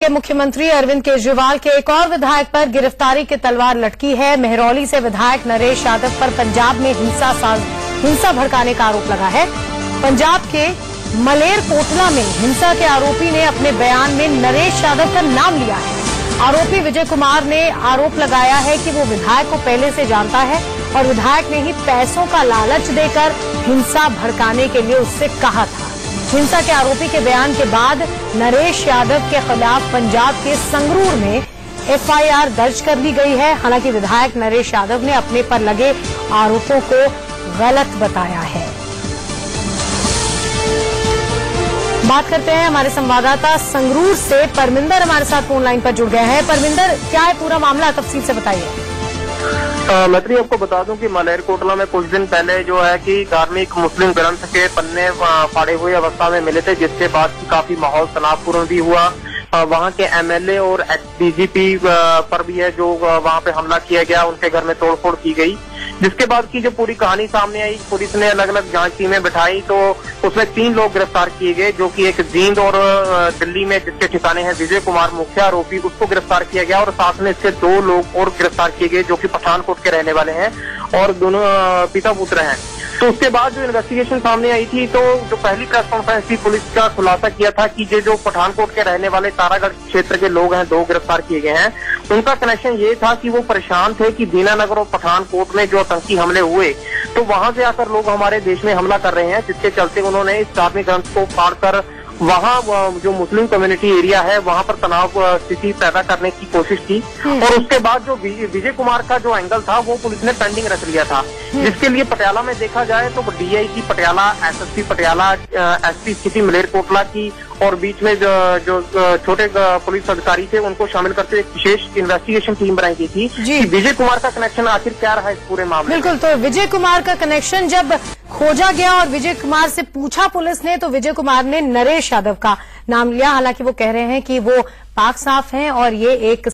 के मुख्यमंत्री अरविंद केजरीवाल के एक और विधायक पर गिरफ्तारी की तलवार लटकी है। मेहरौली से विधायक नरेश यादव पर पंजाब में हिंसा भड़काने का आरोप लगा है। पंजाब के मलेरकोटला में हिंसा के आरोपी ने अपने बयान में नरेश यादव का नाम लिया है। आरोपी विजय कुमार ने आरोप लगाया है कि वो विधायक को पहले से जानता है और विधायक ने ही पैसों का लालच देकर हिंसा भड़काने के लिए उससे कहा था। हिंसा के आरोपी के बयान के बाद नरेश यादव के खिलाफ पंजाब के संगरूर में एफआईआर दर्ज कर ली गई है। हालांकि विधायक नरेश यादव ने अपने पर लगे आरोपों को गलत बताया है। बात करते हैं हमारे संवाददाता संगरूर से परमिंदर हमारे साथ फोन लाइन पर जुड़ गए हैं। परमिंदर, क्या है पूरा मामला, तफसील से बताइए। मैत्री, आपको बता दूं कि मलेरकोटला में कुछ दिन पहले जो है कि धार्मिक मुस्लिम ग्रंथ के पन्ने फाड़े हुए अवस्था में मिले थे, जिसके बाद काफी माहौल तनावपूर्ण भी हुआ। वहां के एमएलए और डीजीपी पर भी है जो वहां पे हमला किया गया, उनके घर में तोड़फोड़ की गई। जिसके बाद की जो पूरी कहानी सामने आई, पुलिस ने अलग अलग जांच टीमें बिठाई तो उसमें 3 लोग गिरफ्तार किए गए, जो कि एक जींद और दिल्ली में जिसके ठिकाने हैं विजय कुमार मुख्य आरोपी, उसको गिरफ्तार किया गया और साथ में इसके 2 लोग और गिरफ्तार किए गए जो कि पठानकोट के रहने वाले हैं और दोनों पिता पुत्र हैं। तो उसके बाद जो इन्वेस्टिगेशन सामने आई थी, तो जो पहली प्रेस कॉन्फ्रेंस थी, पुलिस का खुलासा किया था कि ये जो पठानकोट के रहने वाले तारागढ़ क्षेत्र के लोग हैं, 2 गिरफ्तार किए गए हैं, उनका कनेक्शन ये था कि वो परेशान थे कि दीनानगर और पठानकोट में जो आतंकी हमले हुए, तो वहां से आकर लोग हमारे देश में हमला कर रहे हैं, जिसके चलते उन्होंने इस धार्मिक ग्रंथ को फाड़कर वहां जो मुस्लिम कम्युनिटी एरिया है वहां पर तनाव स्थिति पैदा करने की कोशिश की। और उसके बाद जो विजय कुमार का जो एंगल था वो पुलिस ने पेंडिंग रख लिया था, जिसके लिए पटियाला में देखा जाए तो DIG Patiala, SSP Patiala, SP city Malerkotla की और बीच में जो छोटे पुलिस अधिकारी थे उनको शामिल करते एक विशेष इन्वेस्टिगेशन टीम बनाई गई थी कि विजय कुमार का कनेक्शन आखिर क्या रहा इस पूरे मामले में। बिल्कुल, तो विजय कुमार का कनेक्शन जब खोजा गया और विजय कुमार से पूछा पुलिस ने, तो विजय कुमार ने नरेश यादव का नाम लिया। हालांकि वो कह रहे हैं कि वो पाक साफ हैं और ये एक